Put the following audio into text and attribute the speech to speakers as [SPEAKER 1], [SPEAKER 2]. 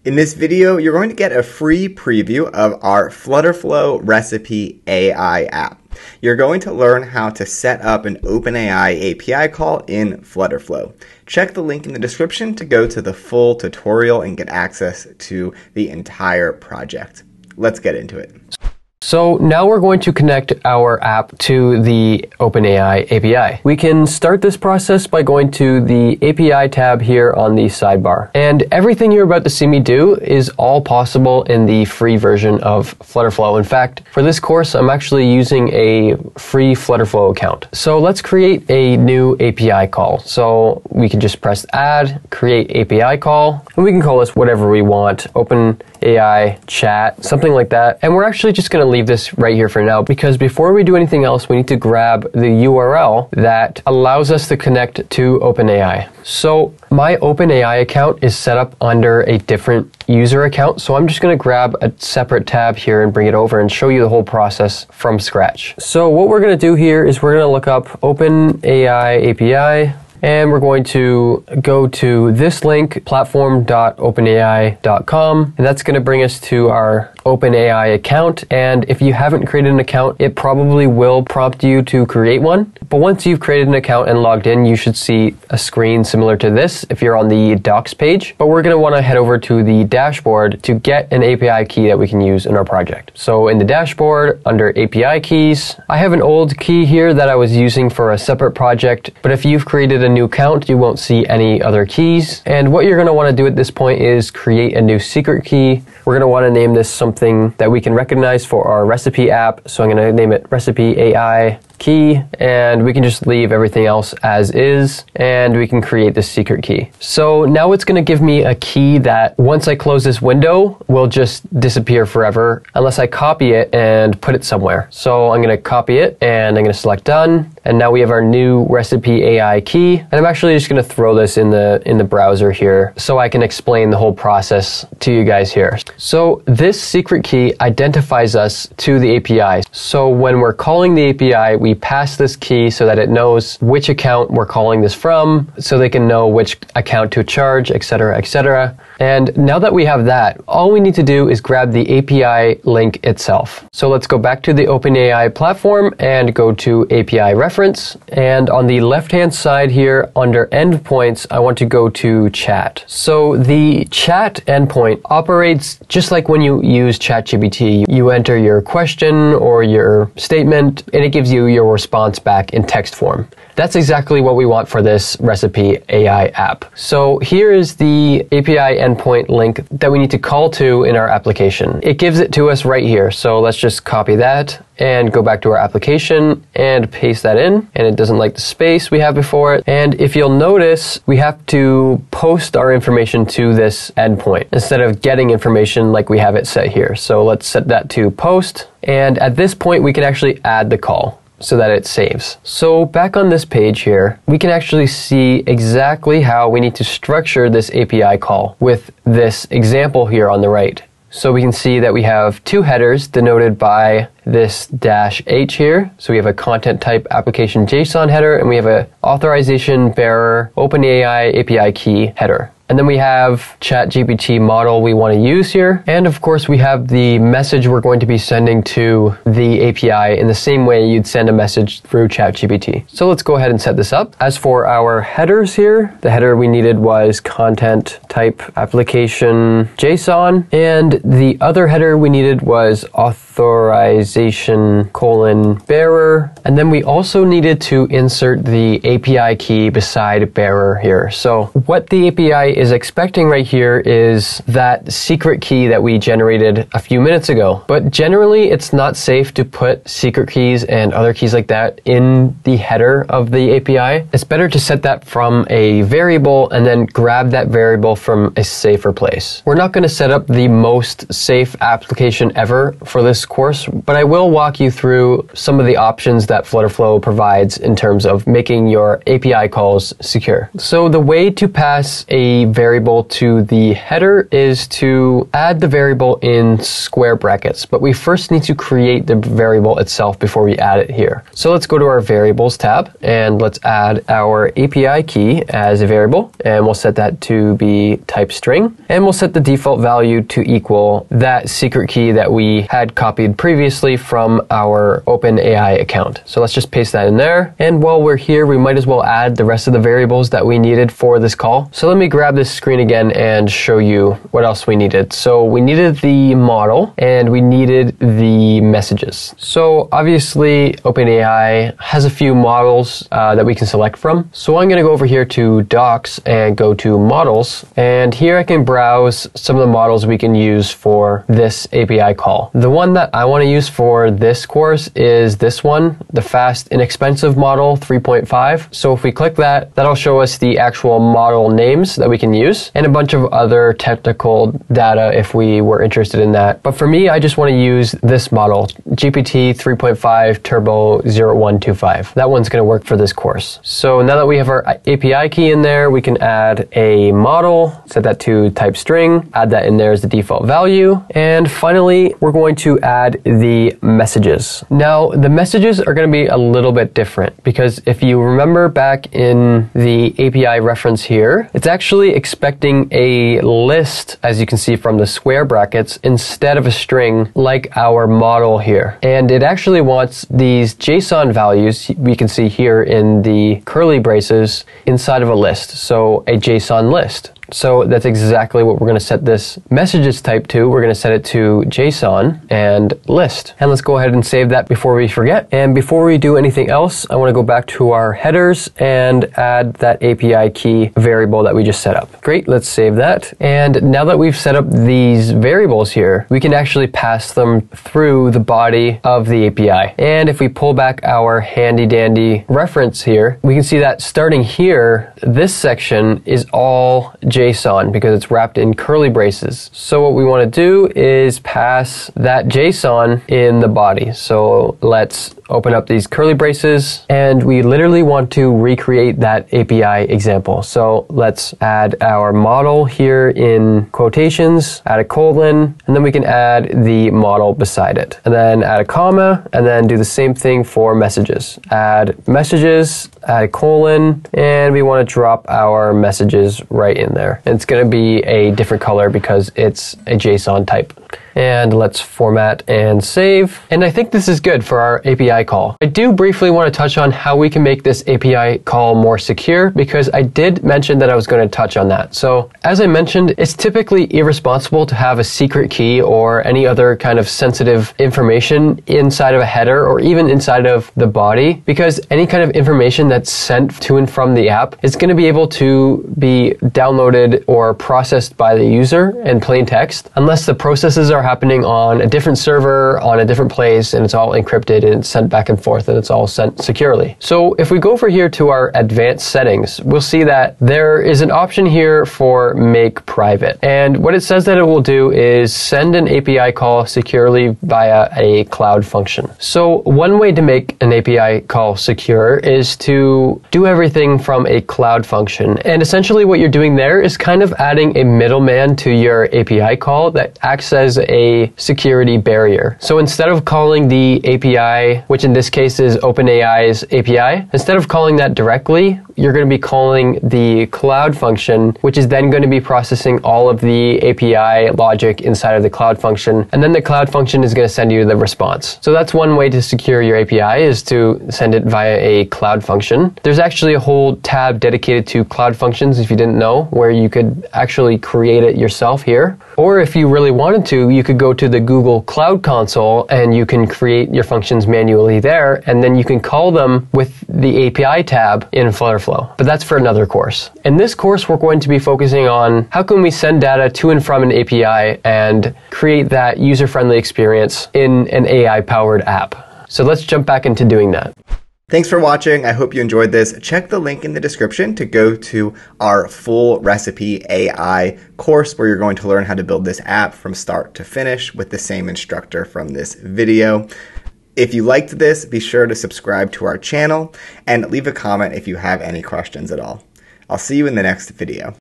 [SPEAKER 1] In this video, you're going to get a free preview of our FlutterFlow Recipe AI app. You're going to learn how to set up an OpenAI API call in FlutterFlow. Check the link in the description to go to the full tutorial and get access to the entire project. Let's get into it.
[SPEAKER 2] So now we're going to connect our app to the OpenAI API. We can start this process by going to the API tab here on the sidebar. And everything you're about to see me do is all possible in the free version of FlutterFlow. In fact, for this course, I'm actually using a free FlutterFlow account. So let's create a new API call. So we can just press add, create API call, and we can call this whatever we want, OpenAI chat, something like that. And we're actually just going to leave this right here for now, because before we do anything else, we need to grab the URL that allows us to connect to OpenAI. So my OpenAI account is set up under a different user account, so I'm just going to grab a separate tab here and bring it over and show you the whole process from scratch. So what we're going to do here is we're going to look up OpenAI API, and we're going to go to this link, platform.openai.com, and that's going to bring us to our OpenAI account. And if you haven't created an account, it probably will prompt you to create one. But once you've created an account and logged in, you should see a screen similar to this if you're on the docs page. But we're going to want to head over to the dashboard to get an API key that we can use in our project. So in the dashboard, under API keys, I have an old key here that I was using for a separate project. But if you've created a new account, you won't see any other keys. And what you're going to want to do at this point is create a new secret key. We're going to want to name this something that we can recognize for our recipe app. So I'm going to name it Recipe AI Key, and we can just leave everything else as is, and we can create this secret key. So now it's going to give me a key that once I close this window will just disappear forever unless I copy it and put it somewhere. So I'm going to copy it and I'm going to select done, and now we have our new Recipe AI key. And I'm actually just going to throw this in the browser here so I can explain the whole process to you guys here. So this secret key identifies us to the API. So when we're calling the API, we pass this key so that it knows which account we're calling this from, so they can know which account to charge, etc., etc. And now that we have that, all we need to do is grab the API link itself. So let's go back to the OpenAI platform and go to API reference. And on the left-hand side here, under endpoints, I want to go to chat. So the chat endpoint operates just like when you use ChatGPT. You enter your question or your statement, and it gives you your response back in text form. That's exactly what we want for this Recipe AI app. So here is the API endpoint link that we need to call to in our application. It gives it to us right here. So let's just copy that and go back to our application and paste that in. And it doesn't like the space we have before it. And if you'll notice, we have to post our information to this endpoint instead of getting information like we have it set here. So let's set that to post. And at this point, we can actually add the call so that it saves. So back on this page here, we can actually see exactly how we need to structure this API call with this example here on the right. So we can see that we have two headers denoted by this -h here. So we have a content type application JSON header, and we have a authorization bearer OpenAI API key header. And then we have ChatGPT model we want to use here. And of course, we have the message we're going to be sending to the API in the same way you'd send a message through ChatGPT. So let's go ahead and set this up. As for our headers here, the header we needed was content type application JSON. And the other header we needed was authorization bearer. And then we also needed to insert the API key beside bearer here. So what the API is expecting right here is that secret key that we generated a few minutes ago. But generally, it's not safe to put secret keys and other keys like that in the header of the API. It's better to set that from a variable and then grab that variable from a safer place. We're not going to set up the most safe application ever for this this course, but I will walk you through some of the options that FlutterFlow provides in terms of making your API calls secure. So the way to pass a variable to the header is to add the variable in square brackets, but we first need to create the variable itself before we add it here. So let's go to our variables tab and let's add our API key as a variable, and we'll set that to be type string, and we'll set the default value to equal that secret key that we had copied previously from our OpenAI account. So let's just paste that in there, and while we're here we might as well add the rest of the variables that we needed for this call. So let me grab this screen again and show you what else we needed. So we needed the model and we needed the messages. So obviously OpenAI has a few models that we can select from. So I'm going to go over here to Docs and go to Models, and here I can browse some of the models we can use for this API call. The one that I want to use for this course is this one, the Fast Inexpensive model 3.5. So if we click that, that'll show us the actual model names that we can use and a bunch of other technical data if we were interested in that. But for me, I just want to use this model, GPT 3.5 Turbo 0125. That one's going to work for this course. So now that we have our API key in there, we can add a model, set that to type string, add that in there as the default value. And finally, we're going to add the messages. Now, the messages are going to be a little bit different because if you remember back in the API reference here, it's actually expecting a list, as you can see from the square brackets, instead of a string like our model here. And it actually wants these JSON values we can see here in the curly braces inside of a list. So a JSON list. So that's exactly what we're going to set this messages type to. We're going to set it to JSON and list. And let's go ahead and save that before we forget. And before we do anything else, I want to go back to our headers and add that API key variable that we just set up. Great, let's save that. And now that we've set up these variables here, we can actually pass them through the body of the API. And if we pull back our handy dandy reference here, we can see that starting here, this section is all JSON because it's wrapped in curly braces. So what we want to do is pass that JSON in the body. So let's open up these curly braces, and we literally want to recreate that API example. So let's add our model here in quotations, add a colon, and then we can add the model beside it. And then add a comma, and then do the same thing for messages. Add messages, add a colon, and we want to drop our messages right in there. And it's going to be a different color because it's a JSON type. And let's format and save. And I think this is good for our API call. I do briefly want to touch on how we can make this API call more secure because I did mention that I was going to touch on that. So as I mentioned, it's typically irresponsible to have a secret key or any other kind of sensitive information inside of a header or even inside of the body, because any kind of information that's sent to and from the app is going to be able to be downloaded or processed by the user in plain text unless the processes are happening on a different server, on a different place, and it's all encrypted and it's sent back and forth and it's all sent securely. So if we go over here to our advanced settings, we'll see that there is an option here for make private. And what it says that it will do is send an API call securely via a cloud function. So one way to make an API call secure is to do everything from a cloud function. And essentially what you're doing there is kind of adding a middleman to your API call that acts as a security barrier. So instead of calling the API, which in this case is OpenAI's API, instead of calling that directly, you're going to be calling the cloud function, which is then going to be processing all of the API logic inside of the cloud function. And then the cloud function is going to send you the response. So that's one way to secure your API, is to send it via a cloud function. There's actually a whole tab dedicated to cloud functions, if you didn't know, where you could actually create it yourself here. Or if you really wanted to, you could go to the Google Cloud Console and you can create your functions manually there, and then you can call them with the API tab in FlutterFlow. But that's for another course. In this course, we're going to be focusing on how can we send data to and from an API and create that user-friendly experience in an AI-powered app. So let's jump back into doing that.
[SPEAKER 1] Thanks for watching. I hope you enjoyed this. Check the link in the description to go to our full recipe AI course where you're going to learn how to build this app from start to finish with the same instructor from this video. If you liked this, be sure to subscribe to our channel and leave a comment if you have any questions at all. I'll see you in the next video.